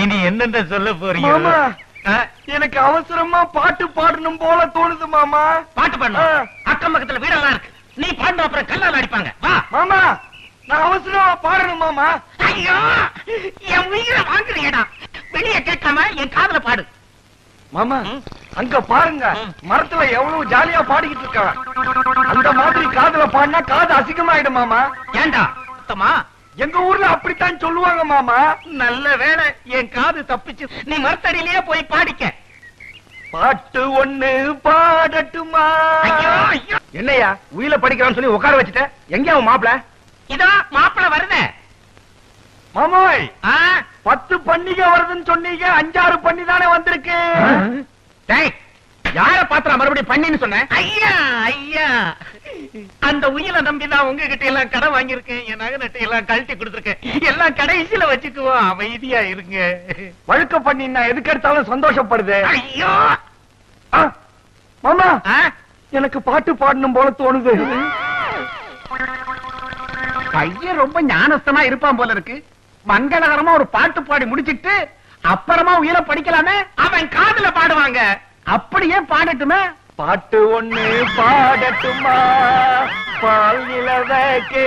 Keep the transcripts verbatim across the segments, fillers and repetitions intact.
இனி என்னென்ன சொல்ல போறீங்க? மாமா எனக்கு அவசரமா பாட்டு பாடணும் போல தோணுது மாமா. பாட்டு பாடணும்? அக்கம் பக்கத்துல வீடெல்லாம் இருக்கு, நீ பாடணும் அப்புறம் கல்லால் அடிப்பாங்க. வா மாமா, நான் அவசரமா பாடணும் மாமா. ஐயோ என் உயிரை வாங்குறீங்கடா, வெளியே கேட்காம என் காதுல பாடு. மாமா அங்க பாருங்க, மரத்துல எவ்வளவு ஜாலியா பாடிக்கிட்டு இருக்காங்க. அந்த மாதிரி காதுல பாடினா காது அசிங்கமாயிடும் மாமா. ஏண்டா சுத்தமா? எங்க ஊர்ல அப்படித்தான் சொல்லுவாங்க மாமா. நல்ல வேளை என் காது தப்பிச்சு, நீ மரத்தடியிலேயே போய் பாடிக்க. பாட்டு ஒண்ணு பாடட்டுமா? என்னையா உயில படிக்கிறான்னு சொல்லி உட்கார வச்சுட்ட, எங்க அவன் மாப்பிள? இதோ மாப்பிள வருத. மாமாய் பத்து பண்டிகை வருதுன்னு சொன்னீங்க, அஞ்சாறு பண்ணி தானே வந்திருக்கு. யார பாத்திரா மறுபடியும் பண்ணின்னு சொன்ன? ஐயா ஐயா, அந்த உயிரை நம்பிதான் உங்ககிட்ட எல்லாம் கடை வாங்கியிருக்கேன், என் நகை நட்டை எல்லாம் கழட்டி கொடுத்துருக்கேன், எல்லாம் கடைசியில வச்சுக்குவோம், அமைதியா இருங்க. வழுக்க பண்ணி நான் எதுக்கு எடுத்தாலும் சந்தோஷப்படுது. ஐயோ மாமா எனக்கு பாட்டு பாடணும் போல தோணுது. பையன் ரொம்ப ஞானஸ்தமா இருப்பான் போல இருக்கு. மங்களகரமா ஒரு பாட்டு பாடி முடிச்சிட்டு அப்புறமா உயிரை படிக்கலாமே. அவன் காதுல பாடுவாங்க, அப்படியே பாடட்டுமே. பாட்டு ஒண்ணு பாடட்டுமா? பால் நிலவே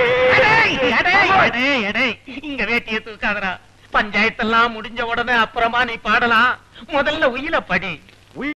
இங்க வேட்டிய தூக்காதரா. பஞ்சாயத்தெல்லாம் முடிஞ்ச உடனே அப்புறமா நீ பாடலாம், முதல்ல உயிரை படி.